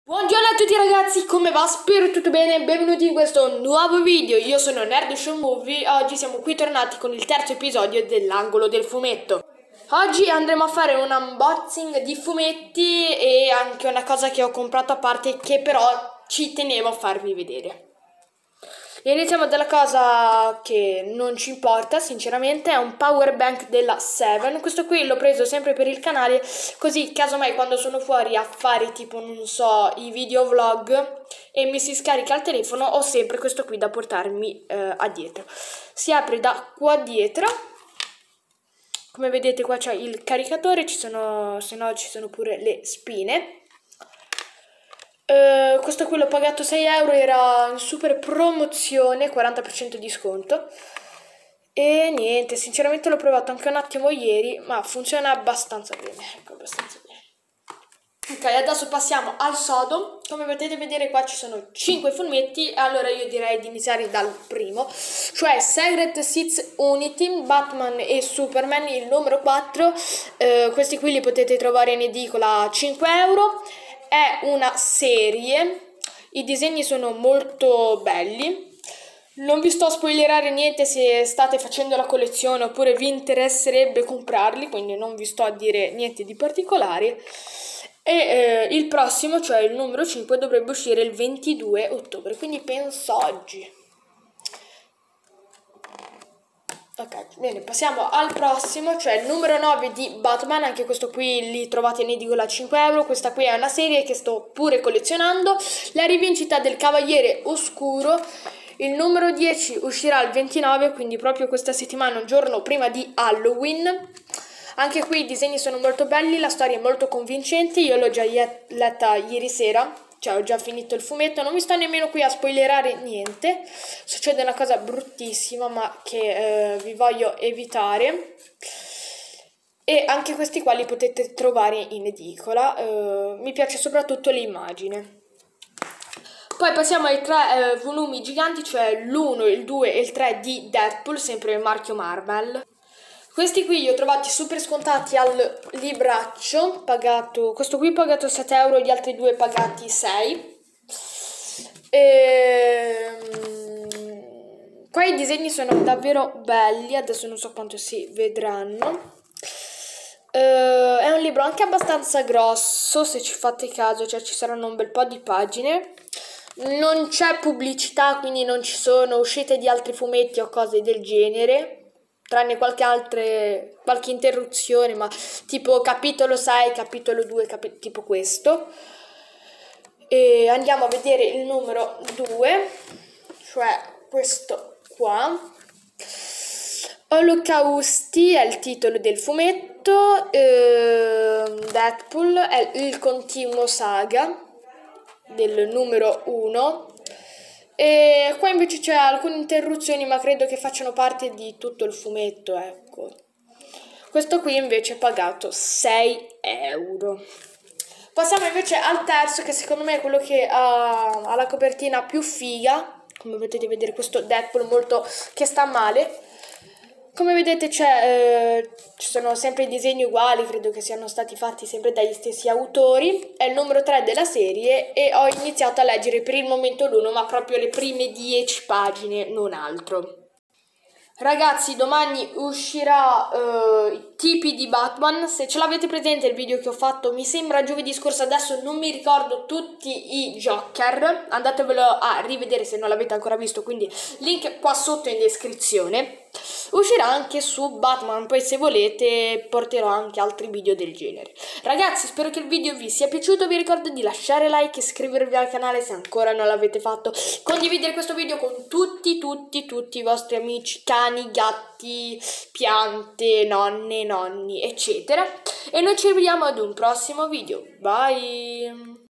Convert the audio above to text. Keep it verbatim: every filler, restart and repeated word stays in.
Buongiorno a tutti ragazzi, come va? Spero tutto bene, benvenuti in questo nuovo video. Io sono Nerd Show Movie. Oggi siamo qui tornati con il terzo episodio dell'angolo del fumetto. Oggi andremo a fare un unboxing di fumetti e anche una cosa che ho comprato a parte che però ci tenevo a farvi vedere. Iniziamo dalla cosa che non ci importa, sinceramente, è un power bank della Seven. Questo qui l'ho preso sempre per il canale, così casomai quando sono fuori a fare tipo, non so, i video vlog e mi si scarica il telefono, ho sempre questo qui da portarmi eh, addietro. Si apre da qua dietro, come vedete qua c'è il caricatore, ci sono, se no ci sono pure le spine. Uh, questo qui l'ho pagato sei euro, era in super promozione, quaranta per cento di sconto. E niente, sinceramente l'ho provato anche un attimo ieri, ma funziona abbastanza bene, ecco, abbastanza bene. Ok, adesso passiamo al sodo. Come potete vedere qua ci sono cinque fumetti, allora io direi di iniziare dal primo, cioè Secret Six Unity, Batman e Superman, il numero quattro. Uh, questi qui li potete trovare in edicola a cinque euro. È una serie, i disegni sono molto belli, non vi sto a spoilerare niente se state facendo la collezione oppure vi interesserebbe comprarli, quindi non vi sto a dire niente di particolare. E eh, il prossimo, cioè il numero cinque, dovrebbe uscire il ventidue ottobre, quindi penso oggi. Ok, bene, passiamo al prossimo, cioè il numero nove di Batman. Anche questo qui li trovate in edicola a cinque euro. Questa qui è una serie che sto pure collezionando, la rivincita del Cavaliere Oscuro. Il numero dieci uscirà il ventinove, quindi proprio questa settimana, un giorno prima di Halloween. Anche qui i disegni sono molto belli, la storia è molto convincente, io l'ho già letta ieri sera. Cioè, ho già finito il fumetto, non mi sto nemmeno qui a spoilerare niente. Succede una cosa bruttissima, ma che eh, vi voglio evitare. E anche questi qua li potete trovare in edicola. Uh, mi piace soprattutto l'immagine. Poi passiamo ai tre eh, volumi giganti, cioè l'uno, il due e il tre di Deadpool, sempre il marchio Marvel. Questi qui li ho trovati super scontati al libraccio, pagato, questo qui pagato sette euro, gli altri due pagati sei. E... qua i disegni sono davvero belli, adesso non so quanto si vedranno. Uh, è un libro anche abbastanza grosso, se ci fate caso, cioè ci saranno un bel po' di pagine. Non c'è pubblicità, quindi non ci sono uscite di altri fumetti o cose del genere, tranne qualche altre, qualche interruzione, ma tipo capitolo sei, capitolo due, capi- tipo questo. E andiamo a vedere il numero due, cioè questo qua. Olocausti è il titolo del fumetto, ehm, Deadpool è il continuo saga del numero uno. E qua invece c'è alcune interruzioni, ma credo che facciano parte di tutto il fumetto, ecco. Questo qui invece è pagato sei euro. Passiamo invece al terzo, che secondo me è quello che ha, ha la copertina più figa. Come potete vedere, questo Deadpool molto che sta male. Come vedete c'è, eh, ci sono sempre i disegni uguali, credo che siano stati fatti sempre dagli stessi autori. È il numero tre della serie e ho iniziato a leggere per il momento l'uno, ma proprio le prime dieci pagine, non altro. Ragazzi, domani uscirà uh, i tipi di Batman. Se ce l'avete presente il video che ho fatto, mi sembra giovedì scorso, adesso non mi ricordo tutti i Joker, andatevelo a rivedere se non l'avete ancora visto, quindi link qua sotto in descrizione. Uscirà anche su Batman, poi se volete porterò anche altri video del genere. Ragazzi, spero che il video vi sia piaciuto, vi ricordo di lasciare like, iscrivervi al canale se ancora non l'avete fatto, condividere questo video con tutti, tutti, tutti i vostri amici, cani, gatti, piante, nonne, nonni, eccetera. E noi ci vediamo ad un prossimo video. Bye!